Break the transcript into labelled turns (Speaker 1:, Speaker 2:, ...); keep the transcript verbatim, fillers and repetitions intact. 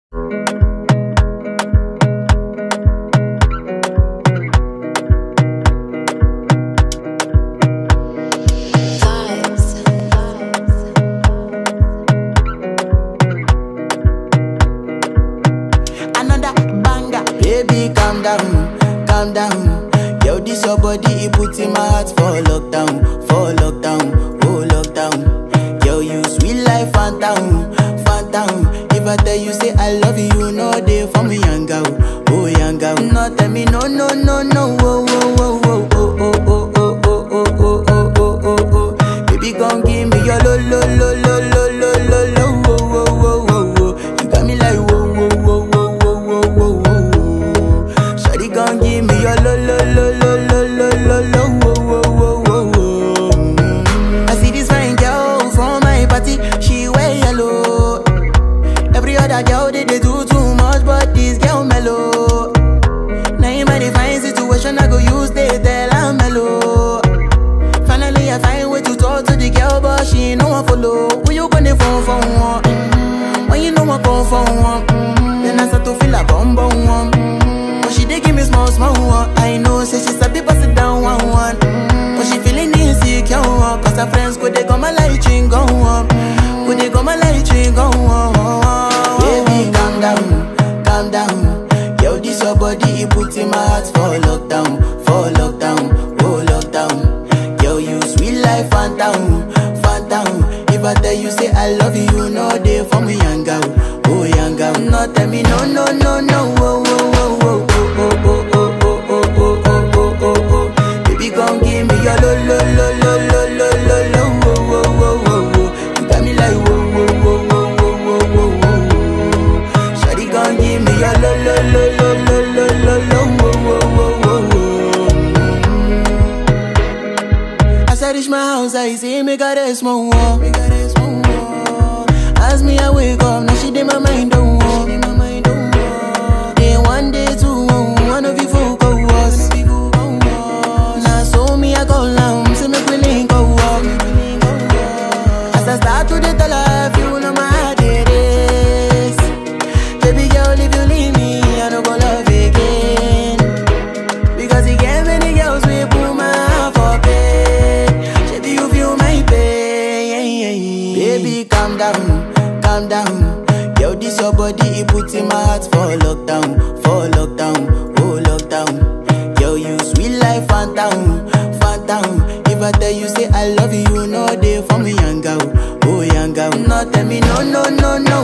Speaker 1: Baby, calm down, calm down. Yo, this your body, it puts in my heart for lockdown, for lockdown, oh lockdown. Yo, you sweet life, phantom, phantom. If I tell you say I love you, you know they for me, young girl, oh young girl. No, tell me no, no, no, no, oh, oh, oh, oh, oh, oh, oh, oh, oh, oh, oh, oh, oh, oh. Baby, gon' give me your lo, lo, lo, lo, lo, lo, lo, lo, oh, oh, oh, oh, oh. You got me like whoa, whoa, whoa, whoa, whoa, whoa, whoa. Gon' give me your lo lo lo lo lo lo lo lo wo wo wo wo wo. Mm. I see this fine girl from my party, she wear yellow. Every other girl they, they do too much, but this girl mellow. Now in my divine situation, I go use they tell I'm mellow. Finally I find way to talk to the girl, but she ain't no one follow. Who you gonna phone for one? Mm. When you know I come for one, mm. Then I start to feel a bum bum one. She dey give me small, small one. I know, say she's a bit pass it down one, one. Mm. But she feeling insecure, one. Cause her friends could they come my light ring go on. Could they come my light ring go on. Baby, calm down, calm down. Yo, this your body, it puts in my heart for lockdown, for lockdown, oh lockdown. Yo, you sweet life, phantom, phantom. If I tell you say I love you, you know they for me, young girl, oh young girl. No, tell me no, no, no, no, oh, oh, oh, oh. Oh, oh, oh, oh, oh, oh, oh, oh, oh, oh. Baby, gon' give me your lo, lo, lo, lo, lo, lo, lo, lo, oh, oh, oh, oh, oh. You got me like whoa, whoa, whoa, whoa, whoa, whoa, whoa, whoa. Shawty gon' give me your lo, lo, lo, lo, lo, lo, lo, lo, oh, oh, oh, oh, oh. As I reach my house, I see me got a small wall. As me, I wake up, now she did my mind don't walk. Then one day, two, one of you folk go was. Now so me I go down, see me willing go up. As I start to the tell her, you know my heart it is. Baby girl, if you leave me, I don't go love again. Because you get many girls we put my heart for bed. Baby, you feel my pain. Baby, calm down, calm down. Yo, this your body, it puts in my heart for lockdown, for lockdown, oh lockdown. Yo, you sweet life, phantom, phantom. If I tell you say I love you, you know they for me, young girl, oh young girl. No, tell me no, no, no, no.